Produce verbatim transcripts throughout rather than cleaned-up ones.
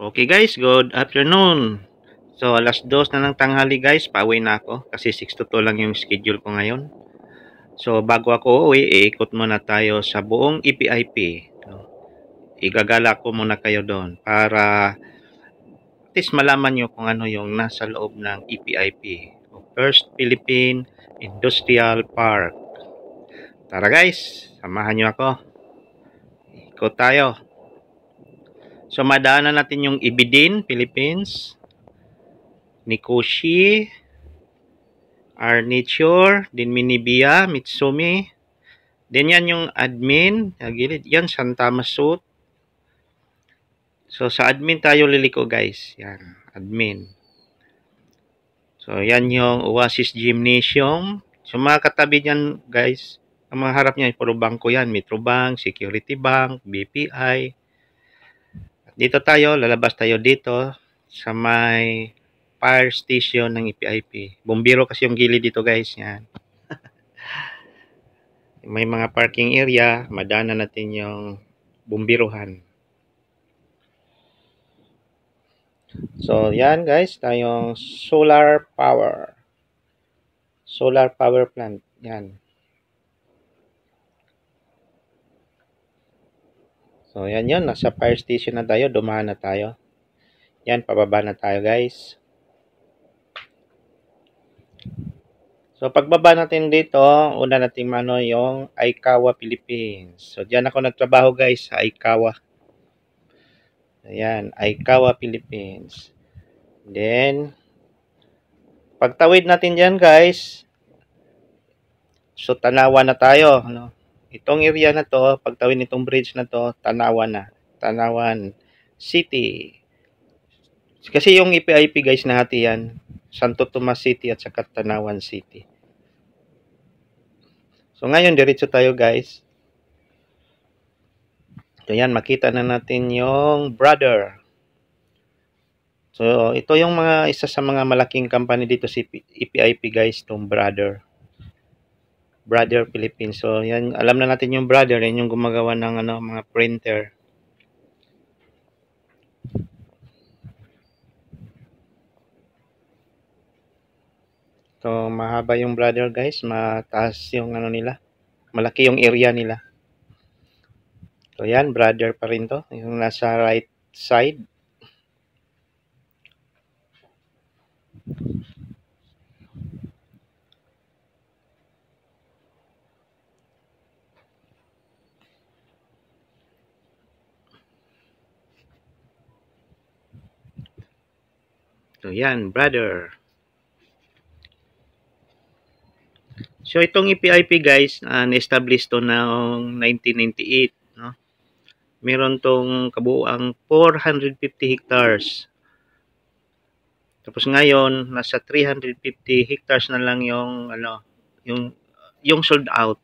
Okay guys, good afternoon. So alas dos na ng tanghali guys, pauwi na ako kasi six to two lang yung schedule ko ngayon. So bago ako uwi, iikot muna tayo sa buong E P I P. No? Igagala ko muna kayo doon para at least malaman nyo kung ano yung nasa loob ng E P I P. First Philippine Industrial Park. Tara guys, samahan nyo ako. Ikot tayo. So madaanan natin yung Ibidin, Philippines, Nikoshi, Arniture, din Minibia, Mitsumi. Then yan yung admin, gilid. Yan, Santa Masut. So sa admin tayo liliko guys. Yan, admin. So yan yung Oasis Gymnasium. So mga katabi dyan guys, ang mga harap niya, puro bangko yan. Metrobank, Security Bank, B P I. Dito tayo, lalabas tayo dito sa may fire station ng E P I P. Bumbiro kasi yung gilid dito guys. Yan. May mga parking area. Madaanan natin yung bumbiruhan. So yan guys. Tayong solar power. Solar power plant. Yan. So yan yun. Nasa fire station na tayo. Dumaan na tayo. Yan. Pababa na tayo guys. So, pagbaba natin dito, una natin mano yung Aikawa, Philippines. So, diyan ako nagtrabaho guys sa Aikawa. Ayan, Aikawa, Philippines. Then, pagtawid natin diyan guys, so Tanawan na tayo. No? Itong area na to, pagtawid nitong bridge na to, Tanawan na. Tanawan City. Kasi yung E P I P guys, nahati yan. Santo Tomas City at saka Tanawan City. So ngayon diretso tayo guys. So yan, makita na natin yung Brother. So ito yung mga isa sa mga malaking company dito sa E P I P guys, itong Brother. Brother Philippines. So yan, alam na natin yung Brother, yan yung gumagawa ng ano, mga printer. So, mahaba yung Brother guys, mataas yung ano nila, malaki yung area nila. So, yan, Brother pa rin to, yung nasa right side. So, yan, Brother. So, itong E P I P guys, uh, na-establish to noong nineteen ninety-eight. No? Meron tong kabuuang four hundred fifty hectares. Tapos ngayon, nasa three hundred fifty hectares na lang yung, ano, yung, yung sold out.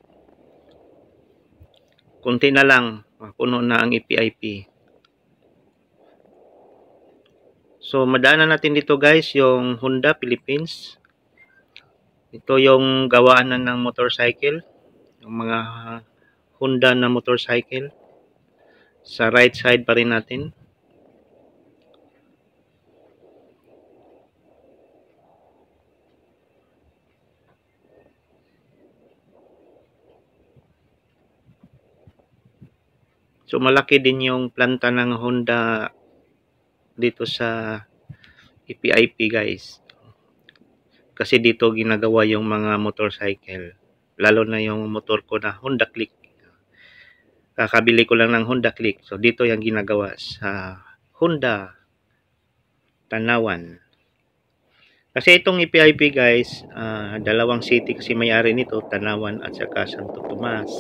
Kunti na lang, puno na ang E P I P. So, madaanan natin dito guys, yung Honda Philippines. Ito yung gawaanan ng motorcycle. Yung mga Honda na motorcycle. Sa right side pa rin natin. So, malaki din yung planta ng Honda dito sa E P I P guys. Kasi dito ginagawa yung mga motorcycle. Lalo na yung motor ko na Honda Click. Kakabili ko lang ng Honda Click. So dito yung ginagawa sa Honda Tanawan. Kasi itong E P I P guys, uh, dalawang city kasi may-ari nito, Tanawan at saka Santo Tomas.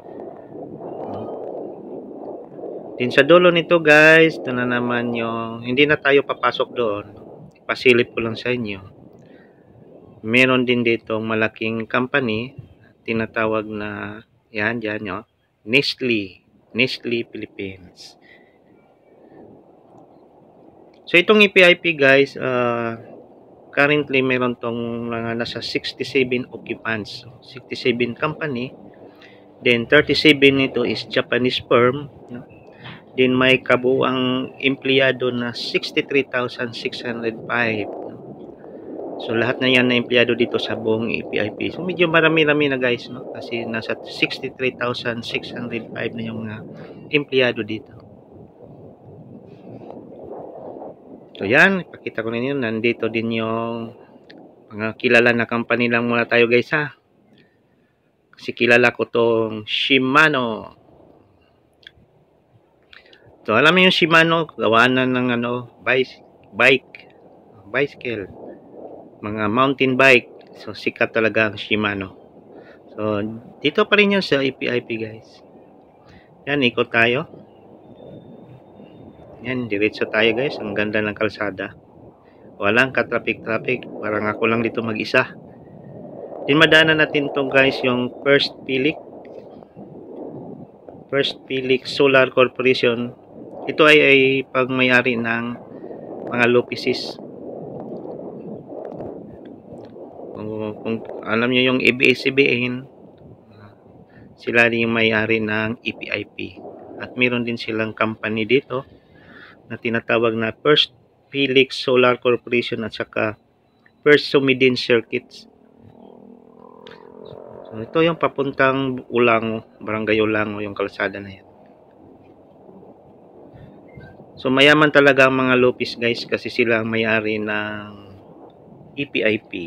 Din sa dulo nito guys, ito na naman yung, hindi na tayo papasok doon. Pasilip ko lang sa inyo. Meron din dito malaking company, tinatawag na, yan, yan, no? Nestle, Nestle Philippines. So, itong E P I P guys, uh, currently meron tong mga nasa sixty-seven occupants. So, sixty-seven company. Then, thirty-seven nito is Japanese firm. No? Din may kabuuang empleyado na sixty-three thousand six hundred five. So lahat na yan na empleyado dito sa buong E P I P. So medyo marami-rami na guys, no? Kasi nasa sixty-three thousand six hundred five na yung mga empleyado dito. So yan, ipakita ko ninyo, nandito din yung mga kilala na company lang muna tayo guys ha. Kasi kilala ko tong Shimano. So alam mo yung Shimano, gawanan ng ano, bike, bike, bicycle, mga mountain bike. So sikat talaga ang Shimano. So dito pa rin yan sa E P I P guys. Yan, ikot tayo. Yan, diretso tayo guys. Ang ganda ng kalsada. Walang ka-traffic-traffic. Parang ako lang dito mag-isa. Din madaanan natin to guys, yung First Philip. First Philip Solar Corporation. Ito ay, ay pagmayari ng mga Lopesis. Kung, kung alam nyo yung A B S C B N, sila rin yung may-ari ng E P I P. At meron din silang company dito na tinatawag na First Philip Solar Corporation at saka First Sumidin Circuits. So, ito yung papuntang Ulango, Barangay Ulango, yung kalsada na yan. So mayaman talaga ang mga Lopez guys kasi sila ang may-ari ng E P I P.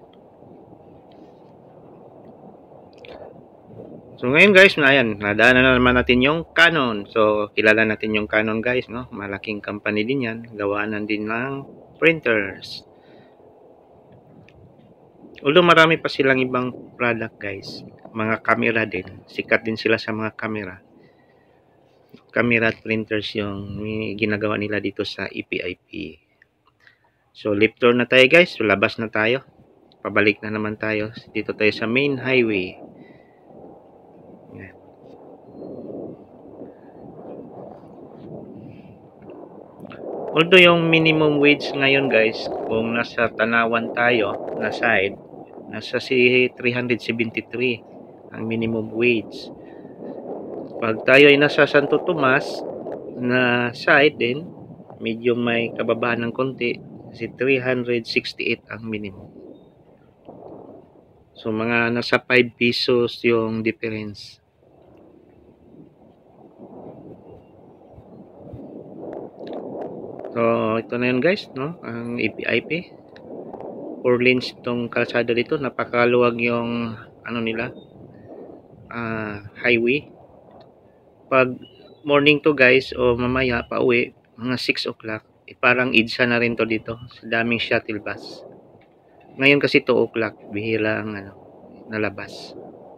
So ngayon guys, ayan, nadaanan na naman natin yung Canon. So kilala natin yung Canon guys, no? Malaking company din yan. Gawaanan din ng printers. Although marami pa silang ibang product guys. Mga camera din. Sikat din sila sa mga camera. Camera at printers yung ginagawa nila dito sa E P I P. So left turn na tayo guys. So labas na tayo. Pabalik na naman tayo. Dito tayo sa main highway. Yan. Although yung minimum wage ngayon guys, kung nasa Tanawan tayo na side, nasa si three hundred seventy-three ang minimum wage. Pag tayo ay nasa Santo Tomas na side din, medyo may kababahan ng konti, kasi three hundred sixty-eight ang minimum. So mga nasa five pesos yung difference. So ito na yun guys, no? Ang E P I P. Four lanes itong kalsada dito, napakaluwag yung ano nila, uh, highway. Pag morning to guys o mamaya pa uwi mga six o'clock, eh, parang idsa na rin to dito sa daming shuttle bus. Ngayon kasi two o'clock bihira ang ano, nalabas.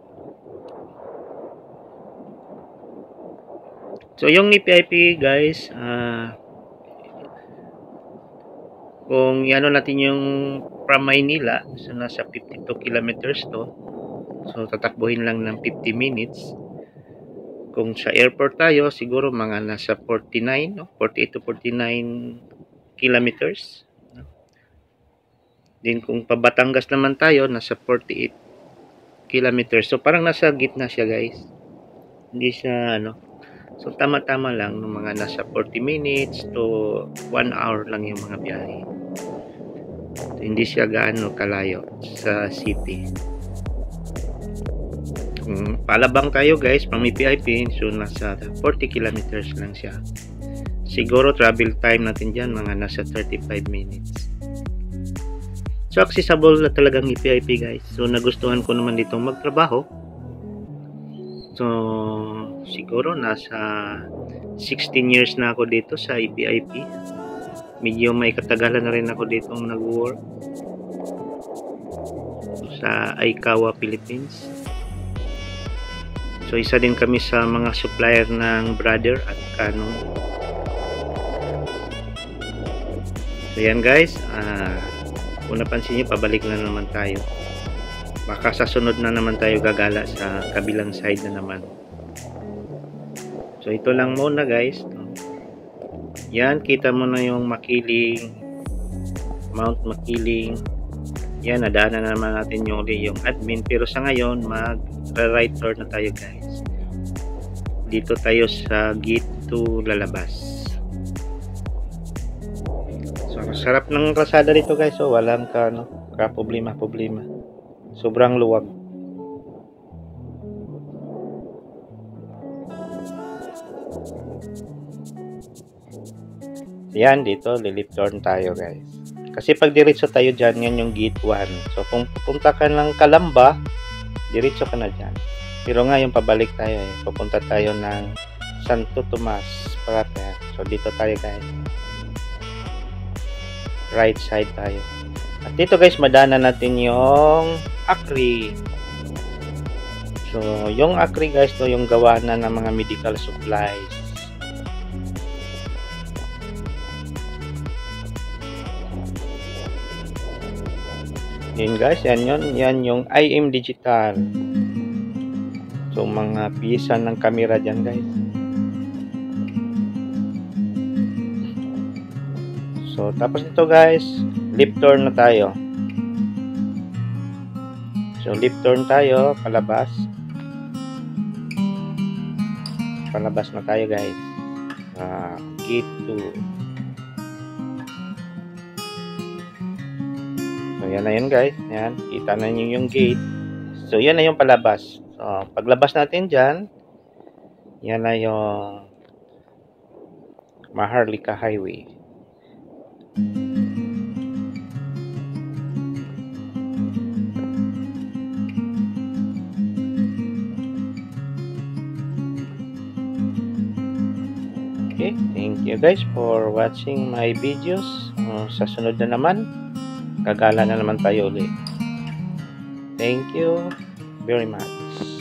So yung E P I P guys, uh, kung ano natin yung from Maynila, so nasa fifty-two kilometers to, so tatakbuhin lang ng fifty minutes. Kung sa airport tayo, siguro mga nasa forty-nine, no? forty-eight to forty-nine kilometers. No? Din kung pa Batangas naman tayo, nasa forty-eight kilometers. So parang nasa gitna siya guys. Hindi siya ano. So tama-tama lang, no? Mga nasa forty minutes to one hour lang yung mga biyahe. So, hindi siya gaano kalayo sa city. Kung palabang tayo guys from E P I P, so nasa forty kilometers lang siya. Siguro travel time natin dyan mga nasa thirty-five minutes. So accessible na talagang E P I P guys. So nagustuhan ko naman dito magtrabaho. So siguro nasa sixteen years na ako dito sa E P I P. Medyo may katagalan na rin ako dito nag-work sa Aikawa, Philippines. So isa din kami sa mga supplier ng Brother at Canon. So yan guys, uh, kung napansin nyo, pabalik na naman tayo. Baka sa sunod na naman tayo gagala sa kabilang side na naman. So ito lang muna guys. Yan, kita mo na yung Makiling, Mount Makiling. Yan, nadaanan na naman natin yung, yung admin. Pero sa ngayon, mag-right turn na tayo guys. Dito tayo sa gate to lalabas. So sarap ng kalsada dito guys. So walang ka ano, ka problema problema. Sobrang luwag. Yan, dito lilip turn tayo guys. Kasi pag diretso tayo dyan, yan yung gate one. So kung pupunta ka ng Calamba, diretso ka na dyan. Pero ngayon pabalik tayo eh. Pupunta tayo ng Santo Tomas Prater. So dito tayo guys. Right side tayo. At dito guys, madana natin yung Acre. So yung Acre guys, to yung gawa na ng mga medical supplies. Yan guys, yan yun. Yan yung I M Digital. So mga piyesa ng camera dyan guys. So tapos ito guys, left turn na tayo. So left turn tayo, palabas. Palabas na tayo guys. Uh, gate two. So yan na yun guys. Yan, kita na nyo yung gate. So yan na yung palabas. So paglabas natin dyan, yan na yung Maharlika Highway. Okay, thank you guys for watching my videos. Uh, sa sunod na naman, gagala na naman tayo ulit. Thank you very much.